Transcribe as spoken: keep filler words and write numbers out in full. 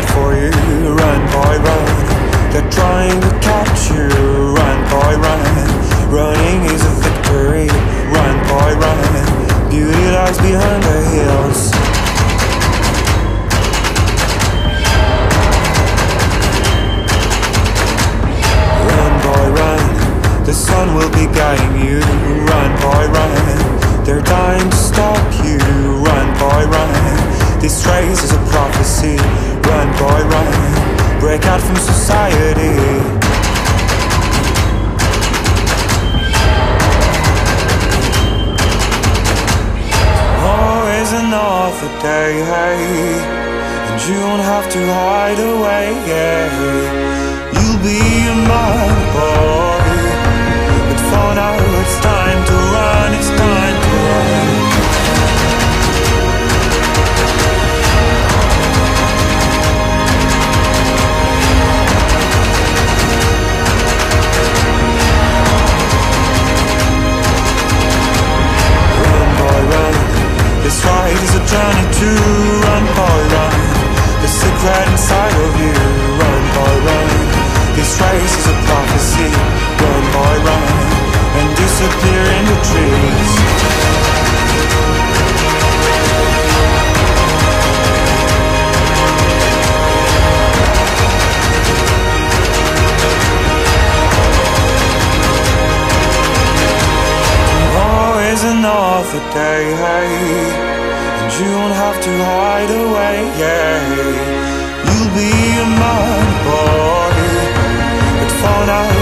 for you. Run, boy, run. They're trying to catch you. Run, boy, run. Running is a victory. Run, boy, run. Beauty lies behind the hills. Run, boy, run. The sun will be guiding you. Run, boy, run. They're dying to stop you. Run, boy, run. This race is a prophecy. Run, boy, run. Break out from society. Tomorrow is another day, hey, and you won't have to hide away, yeah. You'll be a man, boy, but for now it's time to run, it's time to run. This ride is a journey to run, boy, run. The secret inside of you. Run, boy, run. This race is a prophecy. Run, boy, run. And disappear in the trees. Tomorrow is another day, hey, and you won't have to hide away, yeah. You'll be a man, boy, but for now